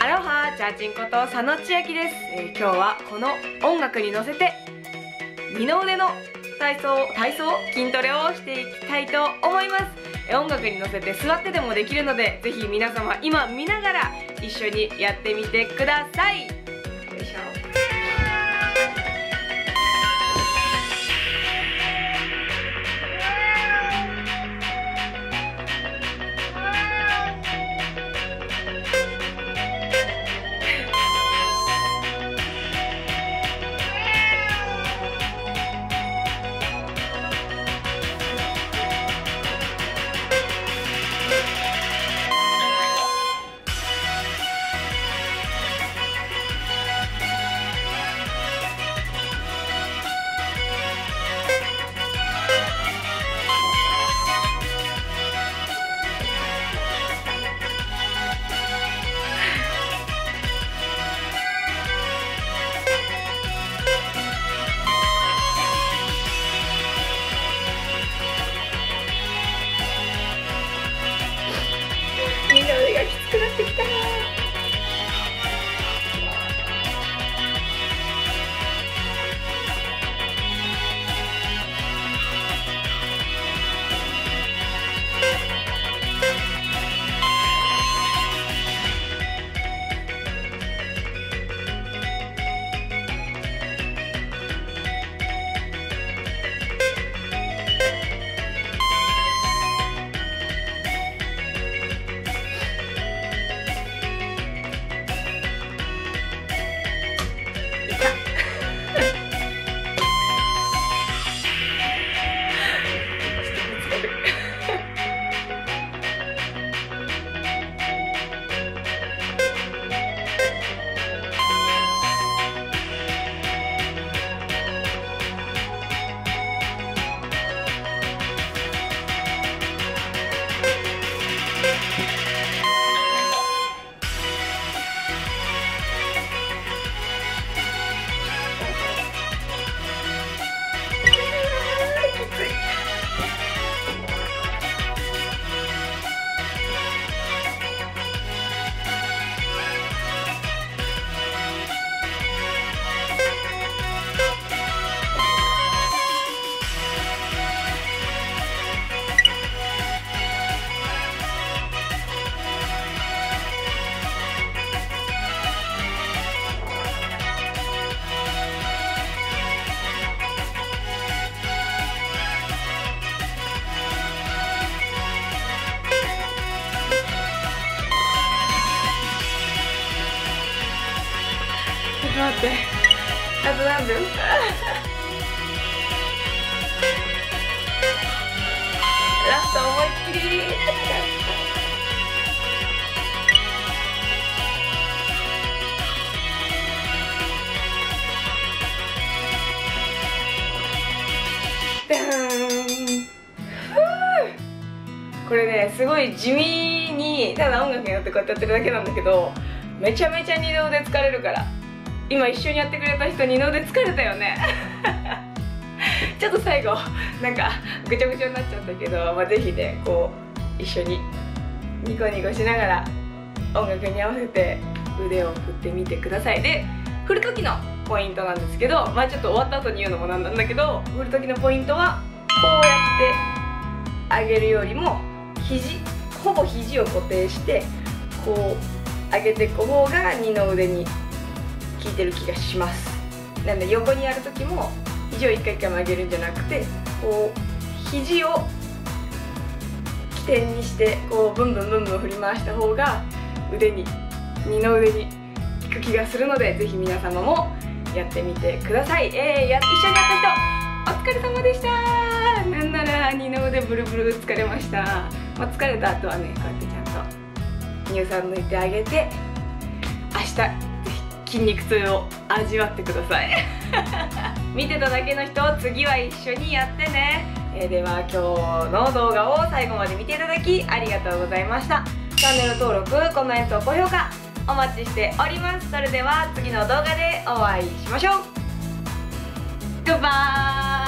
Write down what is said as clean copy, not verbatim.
アロハチャーチンこと佐野千秋です。今日はこの音楽に乗せて二の腕の体操筋トレをしていきたいと思います。音楽に乗せて座ってでもできるので、ぜひ皆様今見ながら一緒にやってみてください。よいしょ。みんな腕がきつくなってきた。待って、あと何分？ラスト思いっきり。これね、すごい地味にただ音楽に乗ってこうやってやってるだけなんだけど、めちゃめちゃ二の腕疲れるから。今一緒にやってくれた人、二の腕疲れたよね。ちょっと最後なんかぐちゃぐちゃになっちゃったけど、ぜひね、こう一緒にニコニコしながら音楽に合わせて腕を振ってみてください。で、振る時のポイントなんですけど、ちょっと終わった後に言うのもなんだけど、振る時のポイントはこうやって上げるよりもほぼ肘を固定してこう上げていく方が二の腕に効いてる気がします。なので横にやるときも肘を一回一回曲げるんじゃなくて、こう肘を起点にしてこうブンブンブンブン振り回した方が二の腕に効く気がするので、ぜひ皆様もやってみてください。一緒にやった人お疲れ様でした。なんなら二の腕ブルブル疲れました。疲れた後はね、こうやってちゃんと乳酸抜いてあげて、明日ぜひ筋肉痛を味わってください。見てただけの人、次は一緒にやってね。では今日の動画を最後まで見ていただきありがとうございました。チャンネル登録、コメント、高評価お待ちしております。それでは次の動画でお会いしましょう。グッバイ。